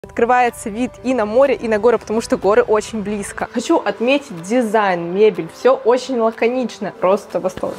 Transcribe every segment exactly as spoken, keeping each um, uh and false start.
Открывается вид и на море, и на горы, потому что горы очень близко. Хочу отметить дизайн, мебель, все очень лаконично, просто восторг.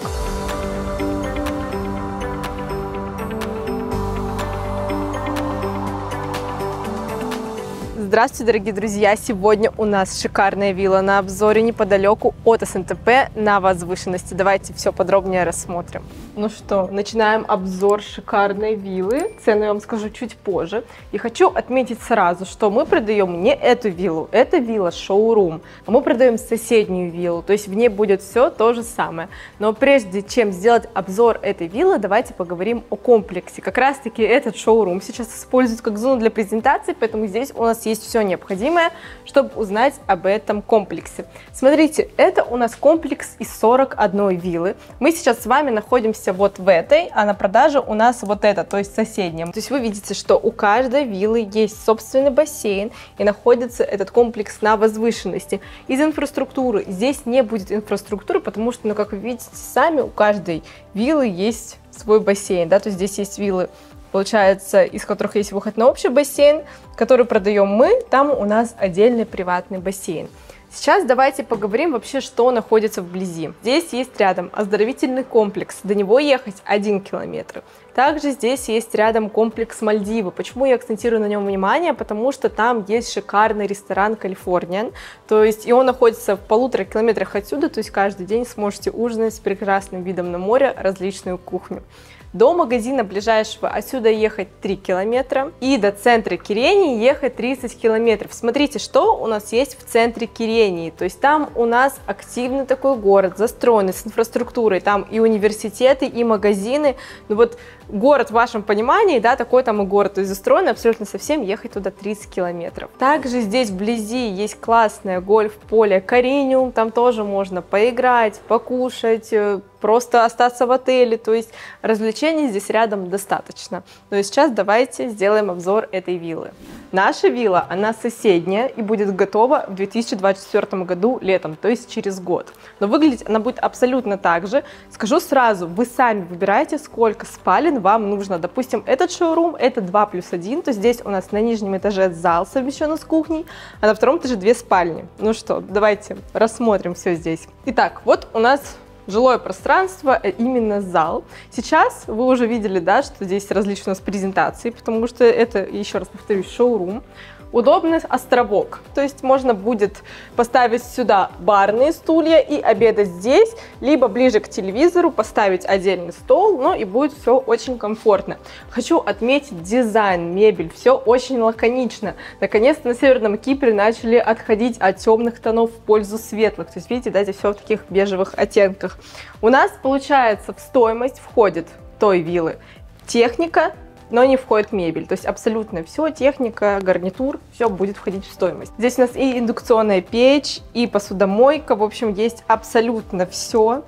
Здравствуйте, дорогие друзья! Сегодня у нас шикарная вилла на обзоре неподалеку от эс эн тэ пэ на возвышенности. Давайте все подробнее рассмотрим. Ну что, начинаем обзор шикарной виллы. Цену я вам скажу чуть позже. И хочу отметить сразу, что мы продаем не эту виллу, это вилла шоурум, а мы продаем соседнюю виллу, то есть в ней будет все то же самое. Но прежде чем сделать обзор этой виллы, давайте поговорим о комплексе. Как раз таки этот шоурум сейчас используют как зону для презентации, поэтому здесь у нас есть все необходимое, чтобы узнать об этом комплексе. Смотрите, это у нас комплекс из сорока одной виллы. Мы сейчас с вами находимся вот в этой, а на продаже у нас вот это, то есть соседняя. То есть вы видите, что у каждой виллы есть собственный бассейн, и находится этот комплекс на возвышенности. Из инфраструктуры здесь не будет инфраструктуры, потому что, ну, как вы видите сами, у каждой виллы есть свой бассейн, да, то есть здесь есть виллы, получается, из которых есть выход на общий бассейн, который продаем мы, там у нас отдельный приватный бассейн. Сейчас давайте поговорим вообще, что находится вблизи. Здесь есть рядом оздоровительный комплекс, до него ехать один километр. Также здесь есть рядом комплекс Мальдивы. Почему я акцентирую на нем внимание? Потому что там есть шикарный ресторан Californian, то есть и он находится в полутора километрах отсюда, то есть каждый день сможете ужинать с прекрасным видом на море, различную кухню. До магазина ближайшего отсюда ехать три километра и до центра Кирении ехать тридцать километров. Смотрите, что у нас есть в центре Кирении. То есть там у нас активный такой город, застроенный с инфраструктурой. Там и университеты, и магазины. Ну вот город в вашем понимании, да, такой там и город. То есть застроенный абсолютно совсем, ехать туда тридцать километров. Также здесь вблизи есть классное гольф-поле Кариниум. Там тоже можно поиграть, покушать, просто остаться в отеле, то есть развлечений здесь рядом достаточно. Но и сейчас давайте сделаем обзор этой виллы. Наша вилла, она соседняя и будет готова в две тысячи двадцать четвёртом году летом, то есть через год. Но выглядеть она будет абсолютно так же. Скажу сразу, вы сами выбираете, сколько спален вам нужно. Допустим, этот шоурум, это два плюс один, то есть здесь у нас на нижнем этаже зал совмещенный с кухней, а на втором этаже две спальни. Ну что, давайте рассмотрим все здесь. Итак, вот у нас жилое пространство, именно зал. Сейчас вы уже видели, да, что здесь различные у нас презентации, потому что это, еще раз повторюсь, шоурум. Удобный островок, то есть можно будет поставить сюда барные стулья и обедать здесь, либо ближе к телевизору поставить отдельный стол, ну и будет все очень комфортно. Хочу отметить дизайн, мебель, все очень лаконично. Наконец-то на Северном Кипре начали отходить от темных тонов в пользу светлых, то есть видите, да, здесь все в таких бежевых оттенках. У нас, получается, в стоимость входит той виллы техника, но не входит мебель, то есть абсолютно все, техника, гарнитур, все будет входить в стоимость. Здесь у нас и индукционная печь, и посудомойка, в общем, есть абсолютно все.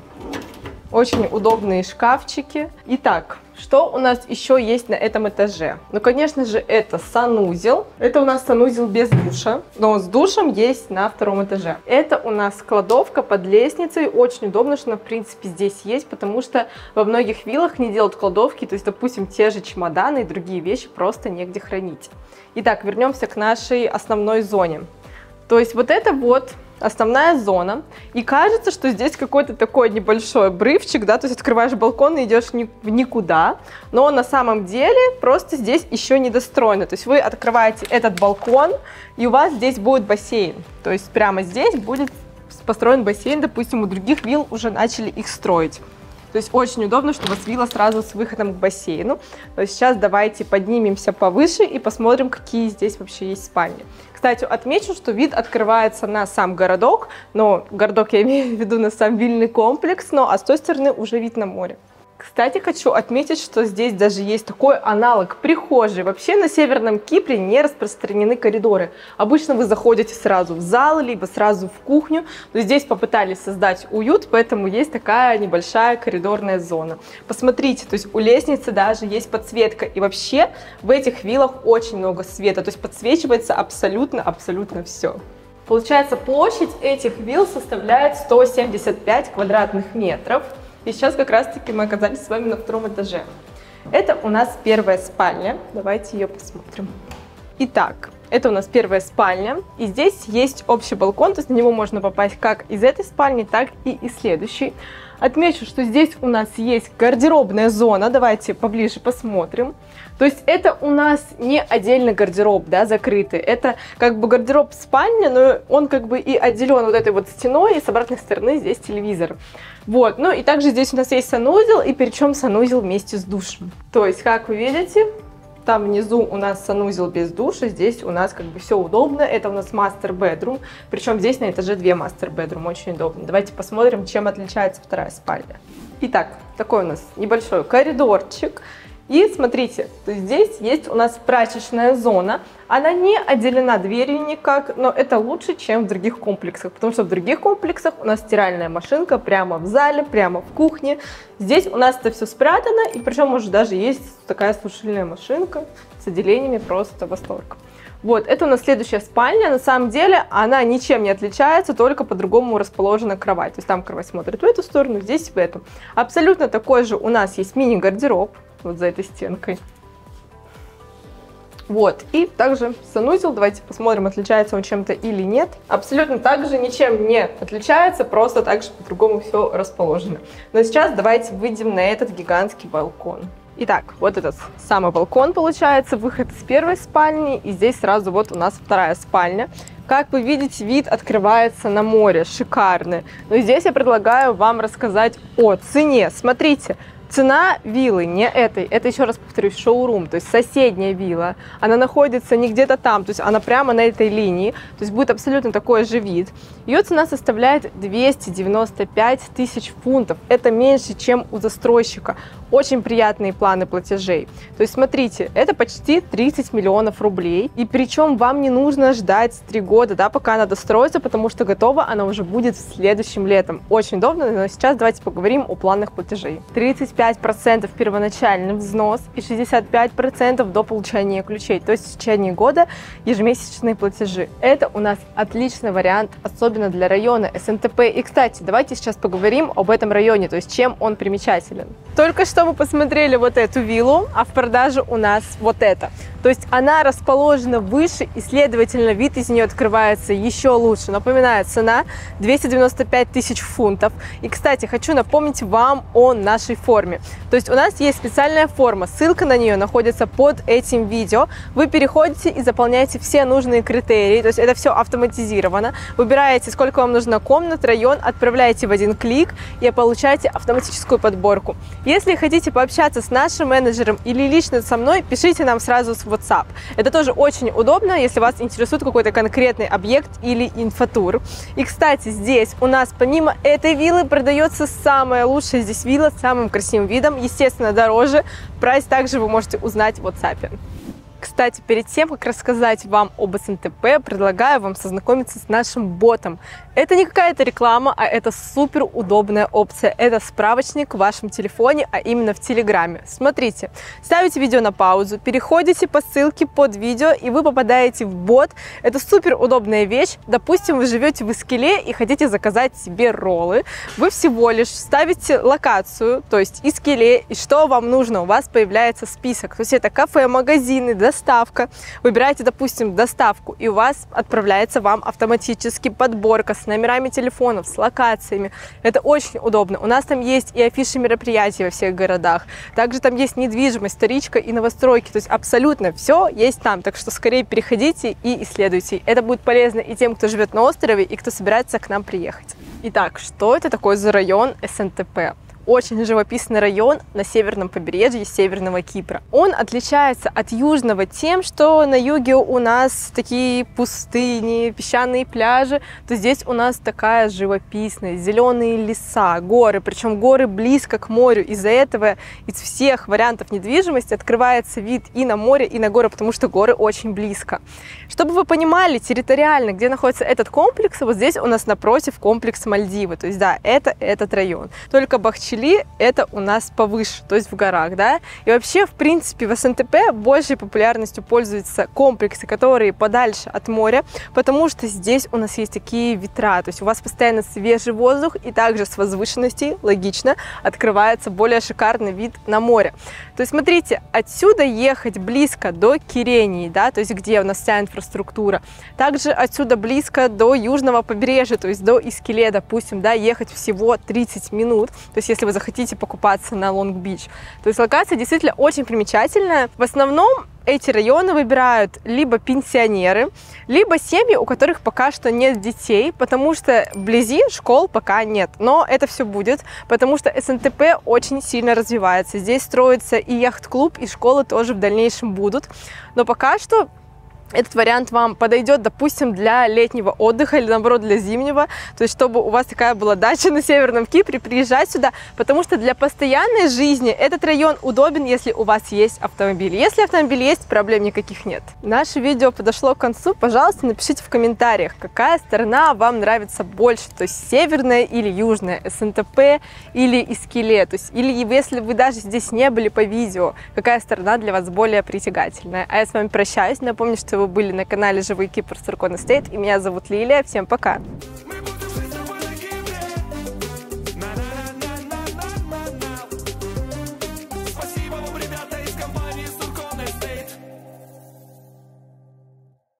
Очень удобные шкафчики. Итак, что у нас еще есть на этом этаже? Ну, конечно же, это санузел. Это у нас санузел без душа, но с душем есть на втором этаже. Это у нас кладовка под лестницей. Очень удобно, что она, в принципе, здесь есть, потому что во многих виллах не делают кладовки, то есть, допустим, те же чемоданы и другие вещи просто негде хранить. Итак, вернемся к нашей основной зоне. То есть вот это вот основная зона, и кажется, что здесь какой-то такой небольшой обрывчик, да, то есть открываешь балкон и идешь ни, в никуда, но на самом деле просто здесь еще не достроено, то есть вы открываете этот балкон, и у вас здесь будет бассейн, то есть прямо здесь будет построен бассейн, допустим, у других вилл уже начали их строить. То есть очень удобно, что у вас вилла сразу с выходом к бассейну. То есть сейчас давайте поднимемся повыше и посмотрим, какие здесь вообще есть спальни. Кстати, отмечу, что вид открывается на сам городок, но городок я имею в виду на сам вильный комплекс, но а с той стороны уже вид на море. Кстати, хочу отметить, что здесь даже есть такой аналог прихожей. Вообще на Северном Кипре не распространены коридоры. Обычно вы заходите сразу в зал, либо сразу в кухню. Но здесь попытались создать уют, поэтому есть такая небольшая коридорная зона. Посмотрите, то есть у лестницы даже есть подсветка. И вообще в этих виллах очень много света, то есть подсвечивается абсолютно-абсолютно все. Получается, площадь этих вилл составляет сто семьдесят пять квадратных метров. И сейчас как раз-таки мы оказались с вами на втором этаже. Это у нас первая спальня. Давайте ее посмотрим. Итак, это у нас первая спальня, и здесь есть общий балкон, то есть на него можно попасть как из этой спальни, так и из следующей. Отмечу, что здесь у нас есть гардеробная зона, давайте поближе посмотрим. То есть это у нас не отдельный гардероб, да, закрытый, это как бы гардероб спальни, но он как бы и отделен вот этой вот стеной, и с обратной стороны здесь телевизор. Вот, ну и также здесь у нас есть санузел, и причем санузел вместе с душем. То есть, как вы видите, там внизу у нас санузел без душа, здесь у нас как бы все удобно, это у нас master bedroom, причем здесь на этаже две master bedroom, очень удобно. Давайте посмотрим, чем отличается вторая спальня. Итак, такой у нас небольшой коридорчик. И смотрите, то есть здесь есть у нас прачечная зона, она не отделена дверью никак, но это лучше, чем в других комплексах, потому что в других комплексах у нас стиральная машинка прямо в зале, прямо в кухне. Здесь у нас это все спрятано, и причем может даже есть такая сушильная машинка с отделениями, просто восторг. Вот, это у нас следующая спальня, на самом деле она ничем не отличается, только по-другому расположена кровать. То есть там кровать смотрит в эту сторону, здесь в эту. Абсолютно такой же у нас есть мини-гардероб, вот за этой стенкой. Вот, и также санузел, давайте посмотрим, отличается он чем-то или нет. Абсолютно также ничем не отличается, просто также по-другому все расположено. Но сейчас давайте выйдем на этот гигантский балкон. Итак, вот этот самый балкон получается, выход из первой спальни, и здесь сразу вот у нас вторая спальня. Как вы видите, вид открывается на море, шикарный. Но здесь я предлагаю вам рассказать о цене. Смотрите. Цена виллы не этой, это, еще раз повторюсь, шоурум, то есть соседняя вилла, она находится не где-то там, то есть она прямо на этой линии, то есть будет абсолютно такой же вид. Ее цена составляет двести девяносто пять тысяч фунтов, это меньше, чем у застройщика. Очень приятные планы платежей. То есть смотрите, это почти тридцать миллионов рублей, и причем вам не нужно ждать три года, да, пока она достроится, потому что готова она уже будет следующим летом. Очень удобно, но сейчас давайте поговорим о планах платежей. тридцать пять процентов первоначальный взнос и шестьдесят пять процентов до получения ключей, то есть в течение года ежемесячные платежи. Это у нас отличный вариант, особенно для района эс эн тэ пэ. И, кстати, давайте сейчас поговорим об этом районе, то есть чем он примечателен. Только что мы посмотрели вот эту виллу, а в продаже у нас вот это. То есть она расположена выше, и, следовательно, вид из нее открывается еще лучше. Напоминаю, цена двести девяносто пять тысяч фунтов. И, кстати, хочу напомнить вам о нашей форме. То есть у нас есть специальная форма, ссылка на нее находится под этим видео. Вы переходите и заполняете все нужные критерии, то есть это все автоматизировано. Выбираете, сколько вам нужно комнат, район, отправляете в один клик и получаете автоматическую подборку. Если хотите пообщаться с нашим менеджером или лично со мной, пишите нам сразу с WhatsApp. Это тоже очень удобно, если вас интересует какой-то конкретный объект или инфотур. И, кстати, здесь у нас помимо этой виллы продается самая лучшая здесь вилла с самым красивым видом, естественно, дороже. Прайс также вы можете узнать в WhatsApp. Кстати, перед тем, как рассказать вам об эс эн тэ пэ, предлагаю вам сознакомиться с нашим ботом. Это не какая-то реклама, а это супер удобная опция. Это справочник в вашем телефоне, а именно в Телеграме. Смотрите, ставите видео на паузу, переходите по ссылке под видео, и вы попадаете в бот. Это супер удобная вещь. Допустим, вы живете в Искеле и хотите заказать себе роллы. Вы всего лишь ставите локацию, то есть Искеле, и что вам нужно. У вас появляется список. То есть это кафе, магазины, доставка. Выбираете, допустим, доставку, и у вас отправляется вам автоматически подборка с номерами телефонов, с локациями. Это очень удобно. У нас там есть и афиши мероприятий во всех городах. Также там есть недвижимость, вторичка и новостройки. То есть абсолютно все есть там. Так что скорее переходите и исследуйте. Это будет полезно и тем, кто живет на острове, и кто собирается к нам приехать. Итак, что это такое за район эс эн тэ пэ? Очень живописный район на северном побережье Северного Кипра. Он отличается от южного тем, что на юге у нас такие пустыни, песчаные пляжи, то здесь у нас такая живописная, зеленые леса, горы, причем горы близко к морю. Из-за этого из всех вариантов недвижимости открывается вид и на море, и на горы, потому что горы очень близко. Чтобы вы понимали территориально, где находится этот комплекс, вот здесь у нас напротив комплекс Мальдивы, то есть да, это этот район. Только Бахчисарай Чили это у нас повыше, то есть в горах, да. И вообще, в принципе, в СНТП большей популярностью пользуются комплексы, которые подальше от моря, потому что здесь у нас есть такие ветра, то есть у вас постоянно свежий воздух, и также с возвышенностей, логично, открывается более шикарный вид на море. То есть, смотрите, отсюда ехать близко до Кирении, да, то есть где у нас вся инфраструктура. Также отсюда близко до южного побережья, то есть до Искеле, допустим, да, ехать всего тридцать минут, то есть если вы захотите покупаться на Лонг-Бич. То есть локация действительно очень примечательная. В основном эти районы выбирают либо пенсионеры, либо семьи, у которых пока что нет детей, потому что вблизи школ пока нет. Но это все будет, потому что СНТП очень сильно развивается. Здесь строится и яхт-клуб, и школы тоже в дальнейшем будут. Но пока что этот вариант вам подойдет, допустим, для летнего отдыха или, наоборот, для зимнего. То есть, чтобы у вас такая была дача на Северном Кипре, приезжать сюда, потому что для постоянной жизни этот район удобен, если у вас есть автомобиль. Если автомобиль есть, проблем никаких нет. Наше видео подошло к концу. Пожалуйста, напишите в комментариях, какая сторона вам нравится больше, то есть северная или южная, СНТП или Искеле. То есть, или если вы даже здесь не были по видео, какая сторона для вас более притягательная. А я с вами прощаюсь. Напомню, что вы были на канале Живой Кипр с Рукон Эстейт, и меня зовут Лилия. Всем пока!